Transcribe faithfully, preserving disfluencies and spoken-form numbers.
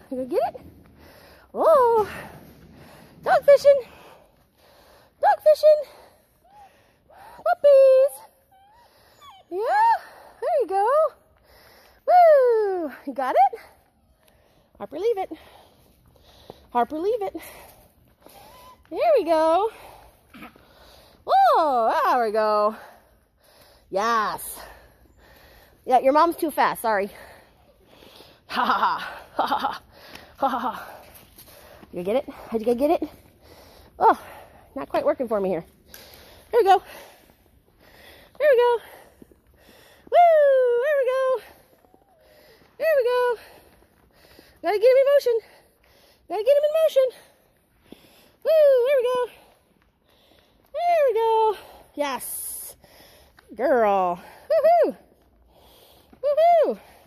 You gonna get it? Oh, dog fishing. Dog fishing. Puppies. Yeah, there you go. Woo! You got it? Harper, leave it. Harper, leave it. There we go. Oh, there we go. Yes. Yeah, your mom's too fast. Sorry. Ha ha ha. Ha ha ha. Ha ha ha. You get it? How'd you go get it? Oh, not quite working for me here. There we go. There we go. Woo! There we go. There we go. Gotta get him in motion. Gotta get him in motion. Woo! There we go. There we go. Yes. Girl. Woohoo! Woohoo!